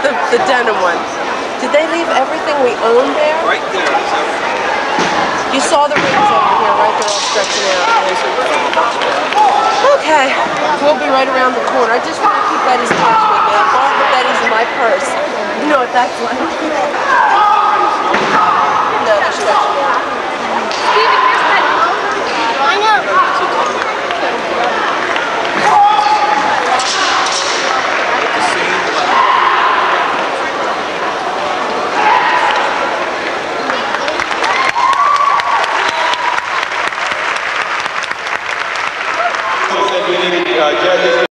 the denim one. Did they leave everything we own there? Right there. You saw the rings over here, right? They're all stretching out. Okay, we'll be right around the corner. I just want to keep Betty's purse with me. I bought the Betty's in my purse. You know what that's like. No, they're stretching out. Steven, here's Betty. I know. Judges